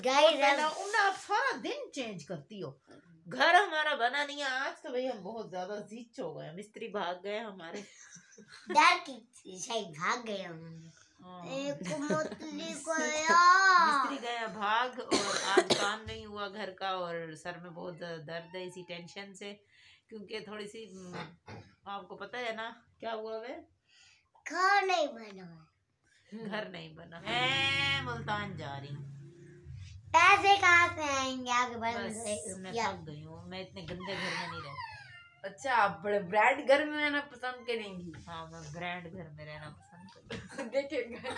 आप सारा दिन चेंज करती हो। घर हमारा बना नहीं है आज तो भाई, हम बहुत ज्यादा जीच हो गए, मिस्त्री भाग गए हमारे। भाग गए मिस्त्री गया भाग, और आज काम नहीं हुआ घर का, और सर में बहुत दर्द है इसी टेंशन से, क्योंकि थोड़ी सी आपको पता है ना क्या हुआ वे, घर नहीं बना। मैं मुल्तान जा रही हूँ। पैसे कहाँ से आएंगे आगे मैं थक गई हूँ, मैं इतने गंदे घर में नहीं रहती। अच्छा, आप बड़े ब्रांड घर में रहना पसंद करेंगी? हाँ, मैं ब्रांड घर में रहना पसंद करूँगी। देखिएगा।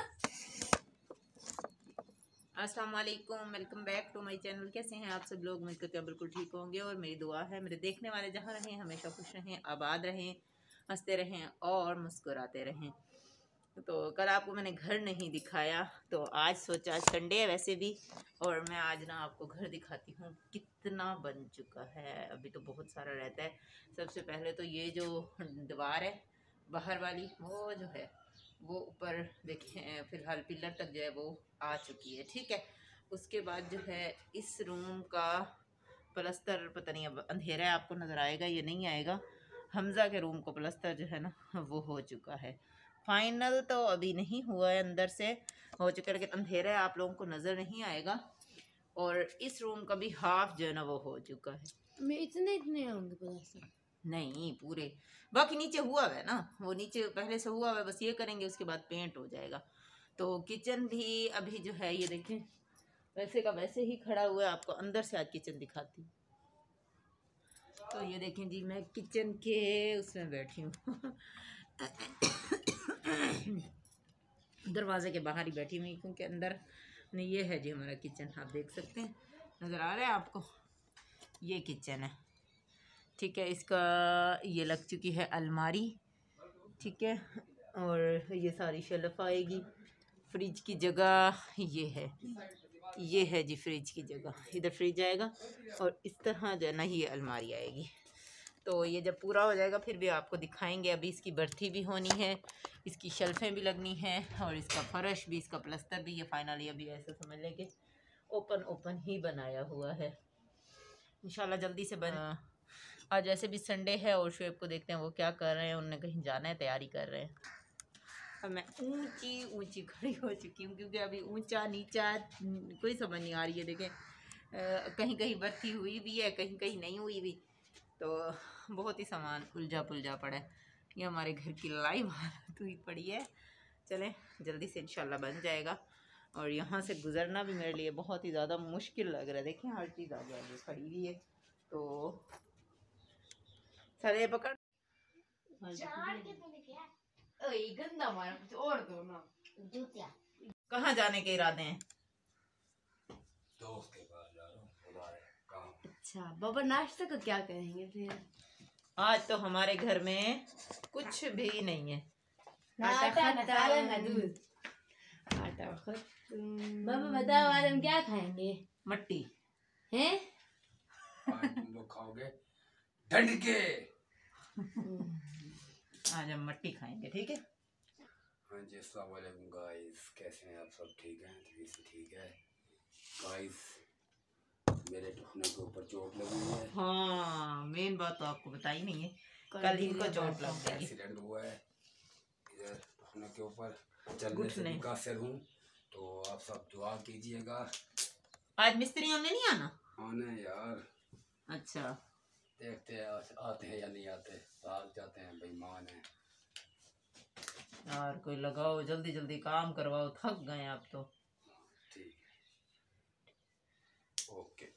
अस्सलाम वालेकुम, welcome back to my channel. कैसे हैं आप सब लोग? मिलकर क्या बिल्कुल ठीक होंगे, और मेरी दुआ है मेरे देखने वाले जहाँ रहें हमेशा खुश रहें, आबाद रहें, हंसते रहें और मुस्कुराते रहें। तो कल आपको मैंने घर नहीं दिखाया, तो आज सोचा, आज संडे है वैसे भी, और मैं आज ना आपको घर दिखाती हूँ कितना बन चुका है। अभी तो बहुत सारा रहता है। सबसे पहले तो ये जो दीवार है बाहर वाली, वो जो है वो ऊपर देखिए फ़िलहाल पिलर तक जो है वो आ चुकी है, ठीक है। उसके बाद जो है इस रूम का प्लस्तर, पता नहीं अब अंधेरा है आपको नज़र आएगा या नहीं आएगा, हमज़ा के रूम को प्लस्तर जो है ना वो हो चुका है। फाइनल तो अभी नहीं हुआ है, अंदर से हो चुका है, लेकिन अंधेरा है आप लोगों को नज़र नहीं आएगा। और इस रूम का भी हाफ जो है ना वो हो चुका है। मैं इतने होंगे प्लस्तर? नहीं पूरे, बाकी नीचे हुआ है ना, वो नीचे पहले से हुआ है, बस ये करेंगे उसके बाद पेंट हो जाएगा। तो किचन भी अभी जो है ये देखें वैसे का वैसे ही खड़ा हुआ है। आपको अंदर से आज किचन दिखाती हूँ। तो ये देखें जी, मैं किचन के उसमें बैठी हूँ दरवाजे के बाहर ही बैठी हुई, क्योंकि अंदर नहीं। ये है जी हमारा किचन, आप देख सकते हैं, नज़र आ रहा है आपको, ये किचन है, ठीक है। इसका ये लग चुकी है अलमारी, ठीक है, और ये सारी शेल्फ आएगी। फ्रिज की जगह ये है जी, फ्रिज की जगह, इधर फ्रिज आएगा, और इस तरह जो है ना ये अलमारी आएगी। तो ये जब पूरा हो जाएगा फिर भी आपको दिखाएंगे। अभी इसकी बर्थी भी होनी है, इसकी शेल्फें भी लगनी है, और इसका फर्श भी, इसका प्लस्तर भी। ये फाइनली अभी ऐसा समझ लें कि ओपन ही बनाया हुआ है। इंशाल्लाह जल्दी से बन। आज वैसे भी संडे है, और शुएब को देखते हैं वो क्या कर रहे हैं, उन्हें कहीं जाना है, तैयारी कर रहे हैं। अब मैं ऊंची खड़ी हो चुकी हूँ, क्योंकि अभी ऊंचा नीचा कोई समझ नहीं आ रही है। देखें कहीं कहीं बर्थी हुई भी है, कहीं कहीं नहीं हुई भी, तो बहुत ही सामान उलझा पुलझा पड़ा है। ये हमारे घर की लाइव हालत हुई पड़ी है। चलें जल्दी से इंशाल्लाह बन जाएगा। और यहाँ से गुज़रना भी मेरे लिए बहुत ही ज़्यादा मुश्किल लग रहा है। देखें हर चीज़ आगे आगे खड़ी हुई है, तो सरे पकड़ गंदा मारा कुछ और दो ना। कहाँ जाने के इरादे हैं? दोस्त के पास जा रहा हूँ, हमारे काम। अच्छा बाबा, नाश्ता का क्या करेंगे फिर? आज तो हमारे घर में कुछ भी नहीं है। आटा दूध। आटा बाबा बताओ, आज हम क्या खाएंगे? मट्टी हैं? आज तुम लोग खाओगे डंड के। आज हम मट्टी खाएंगे, ठीक है। हाँ जी, अस्सलाम वालेकुम गाइस, कैसे हैं आप सब? ठीक हैं? ठीक है गाइस, मेरे टुकने के ऊपर चोट लगी है। हाँ, मेन बात तो आपको बताई नहीं है, कल इनको चोट लग गई। एक्सीडेंट हुआ है इधर टुकने के ऊपर, चलने से मुकासिर हूँ, तो आप सब दुआ कीजिएगा। आज मिस्त्रियों ने नहीं आना? आना है यार। अच्छा, देखते हैं आते हैं या नहीं आते, भाग जाते हैं, बेईमान है यार कोई लगाओ, जल्दी जल्दी काम करवाओ, थक गए आप तो। ठीक है, ओके।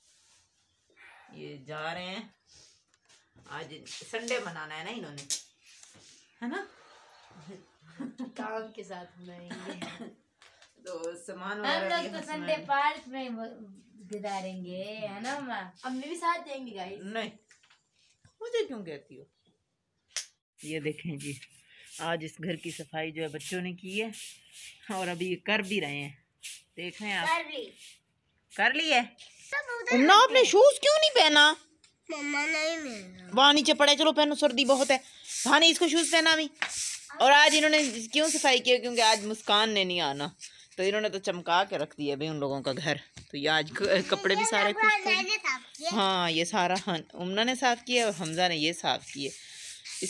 ये जा रहे हैं, आज संडे मनाना है ना इन्होंने, है ना? काम के साथ मनाएंगे। तो सामान हम लोग तो संडे पार्क में गुजारेंगे, है ना माँ? हम भी साथ जाएंगे गाइस। नहीं, मुझे क्यों कहती हो? ये देखें जी, आज इस घर की सफाई जो है बच्चों ने की है, और अभी ये कर भी रहे हैं। देख रहे हैं आप? कर ली है ना। आपने शूज क्यों नहीं पहना? मम्मा नहीं पहना। वहाँ नीचे पड़े, चलो पहनो, सर्दी बहुत है। भानी इसको शूज पहना भी। और आज इन्होंने क्यों सफाई की? क्योंकि आज मुस्कान ने नहीं आना, तो इन्होंने तो चमका के रख दिया भाई उन लोगों का घर। तो ये आज कपड़े भी सारे खुश कर, मैंने साफ किया। हाँ ये सारा उमना ने साफ किया और हमजा ने ये साफ किए। इस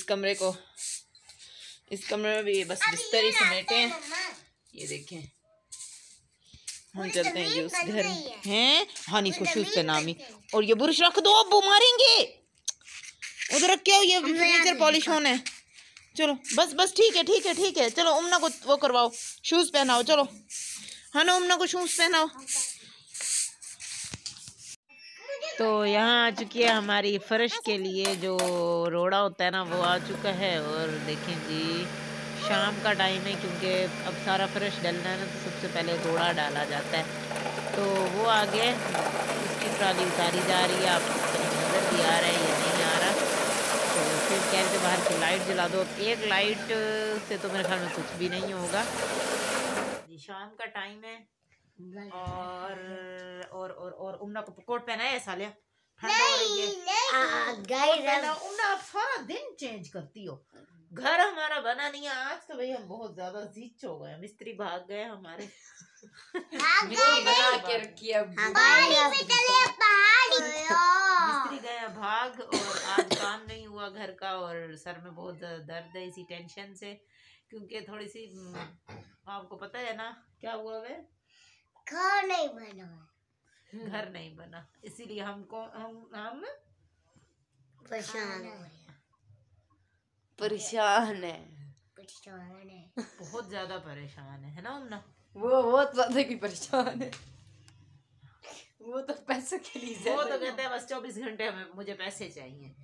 कमरे में भी बस बिस्तर ही समेटे हैं। ये देखें हम चलते हैं ये उस घर में हैं। हानी इसको शूज पहनामी और ये बुरुश रख दो, अब वो मारेंगे। उधर रख के आओ, ये फर्नीचर पॉलिश होना है। चलो बस ठीक है। चलो उमना को वो करवाओ, शूज पहनाओ। चलो हाँ ना उमना को शूज पहनाओ। तो यहाँ आ चुकी है हमारी फर्श के लिए जो रोड़ा होता है ना, वो आ चुका है। और देखें जी शाम का टाइम है, क्योंकि अब सारा फर्श डलना है ना, तो सबसे पहले रोड़ा डाला जाता है। तो वो आगे उसकी ट्राली उतारी जा रही है। आपको नज़र भी आ रहा है या नहीं आ रहा। तो फिर कह रहे थे बाहर की लाइट जला दो। एक लाइट से तो मेरे ख्याल में कुछ भी नहीं होगा जी। शाम का टाइम है और उमना को कोट पहना है सालिया, ठंड हो रही है। गाइस उमना आप सारा दिन चेंज करती हो। घर हमारा बना नहीं है आज तो भाई, हम बहुत ज्यादा जीच हो गए। मिस्त्री भाग गए हमारे। बना के रखी है। मिस्त्री गए भाग और आज काम नहीं हुआ घर का। और सर में बहुत दर्द है इसी टेंशन से, क्योंकि थोड़ी सी आपको पता है ना क्या हुआ वे, घर नहीं बना, घर नहीं बना, इसीलिए हम परेशान हो परेशान है, परेशान है। बहुत ज्यादा परेशान है ना उमना। वो बहुत ज्यादा की परेशान है। वो तो पैसों के लिए वो तो कहते हैं बस 24 घंटे में मुझे पैसे चाहिए।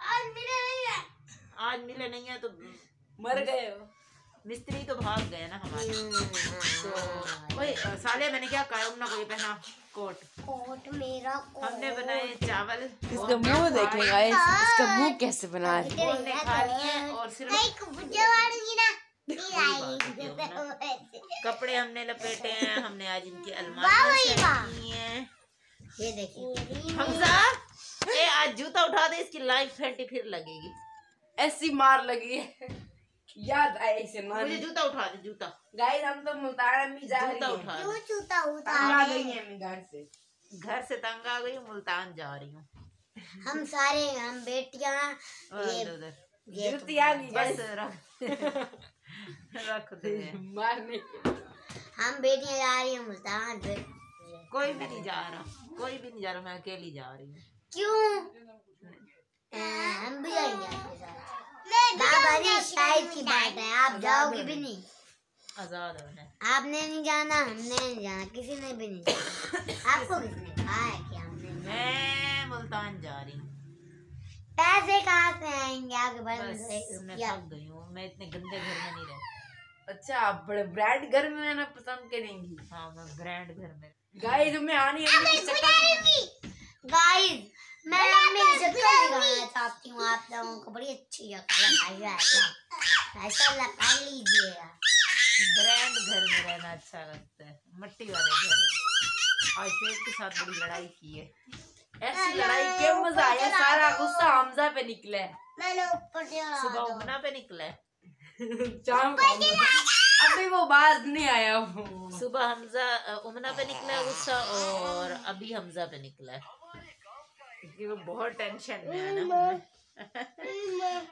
आज मिले नहीं है तो मर गए हो। मिस्त्री तो भाग गए ना हमारे। तो वही साले मैंने क्या कहा उमना को ये पहना कोट मेरा हमने बनाए चावल। इसका मुंह देखें गाइस, इसका मुंह कैसे बना है। हमने खा लिए और सिर्फ कपड़े हमने लपेटे हैं। हमने आज इनकी अलमारी की है। ये देखिए हमजा ए आज जूता उठा दे, इसकी लाइफ फैंटी फिर लगेगी। ऐसी मार लगी है, याद आए इसे मार। मुझे जूता उठा दे, जूता गाइस हम तो मुल्तान में जा रही जूता हैं। उठा क्यों दे। जूता आ गई उतारे? हैं मैं घर से तंग आ गई हूँ, मुल्तान जा रही हूँ। हम सारे हम बेटियां ये उधर ये जूती आ गई बस बस रख दे। मारने के। हम बेटियां जा रही हैं मुल्तान पे। कोई भी नहीं जा रहा, कोई भी नहीं जा रहा, मैं अकेली जा रही हूँ। क्यों? हम भी जाएंगे आपके साथ। बाबा जी शायद की बात है, आप जाओगे भी नहीं। आजाद है। आपने नहीं जाना, हमने नहीं जाना, किसी ने भी नहीं जाना। आपको किसने कहा है कि हमने नहीं जाना? मैं मुल्तान जा रही हूँ। पैसे कहाँ से आएंगे आगे बस बढ़ मैं या थक गई हूँ, मैं इतने गंदे घर में नहीं रहती। अच्छा आप बड़े ब्रांड घर में रहना पसंद करेंगी। हाँ मैं ब्रांड घर में। गाइस मैं आनी गाइस मैं अपनी इज्जत दिखाना चाहती हूँ आप लोगों को। बड़ी अच्छी है, ऐसा लगा लीजिएगा। ब्रांड घर में रहना अच्छा लगता है, मट्टी वाले घर में। और शेर के साथ बड़ी लड़ाई की है। ऐसी लड़ाई के मजा आया, सारा गुस्सा हमजा पे निकला है। मैंने ऊपर सुबह उमना पे निकला है, शाम को अभी वो बात नहीं आया। वो सुबह हमजा उमना पे निकला है गुस्सा, और अभी हमजा पे निकला है क्योंकि वो बहुत टेंशन में है ना।